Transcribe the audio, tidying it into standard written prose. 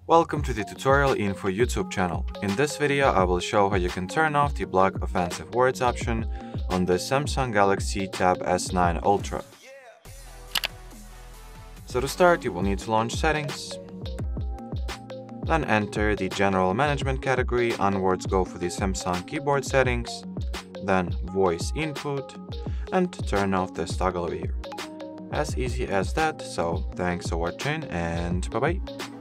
Welcome to the tutorial info YouTube channel. In this video I will show how you can turn off the block offensive words option on the Samsung Galaxy Tab S9 Ultra. So to start you will need to launch settings, then enter the general management category, onwards go for the Samsung keyboard settings, then voice input, and turn off this toggle over here. As easy as that, so thanks for watching and bye bye.